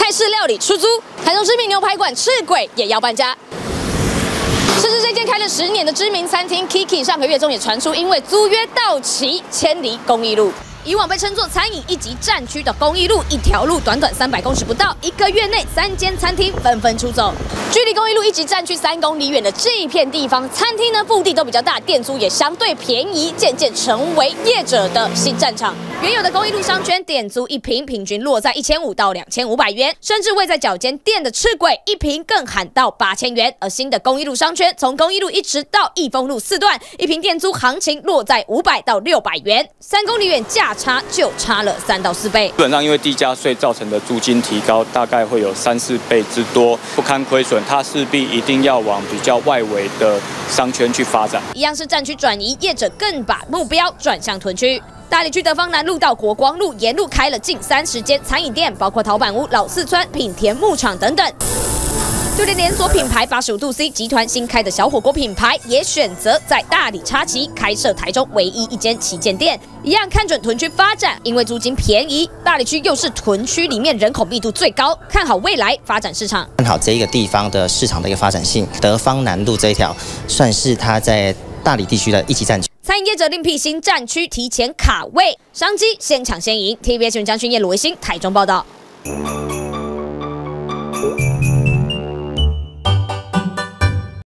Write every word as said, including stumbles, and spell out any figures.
泰式料理出租，台中知名牛排馆赤鬼也要搬家。 甚至这间开了十年的知名餐厅 Kiki， 上个月中也传出因为租约到期迁离公益路。以往被称作餐饮一级战区的公益路，一条路短短三百公尺不到，一个月内三间餐厅纷纷出走。距离公益路一级战区三公里远的这一片地方，餐厅呢腹地都比较大，店租也相对便宜，渐渐成为业者的新战场。原有的公益路商圈店租一坪平均落在一千五到两千五百元，甚至位在角尖店的赤鬼一坪更喊到八千元。而新的公益路商圈从公益路一直到益丰路四段，一坪店租行情落在五百到六百元，三公里远价差就差了三到四倍。 基本上因为地价税造成的租金提高，大概会有三四倍之多，不堪亏损，它势必一定要往比较外围的商圈去发展。 一样是战区转移，业者更把目标转向屯区。 大里区德芳南路到国光路，沿路开了近三十间餐饮店，包括陶板屋、老四川、品田牧场等等。就连连锁品牌八十五度 C 集团新开的小火锅品牌，也选择在大里插旗开设台中唯一一间旗舰店，一样看准屯区发展，因为租金便宜，大里区又是屯区里面人口密度最高，看好未来发展市场。 看好这一个地方的市场的一个发展性，德芳南路这一条算是它在大里地区的一级战区。 餐饮业者另辟新战区，提前卡位，商机先抢先赢。T V B S 新闻张勋业、罗维新台中报道。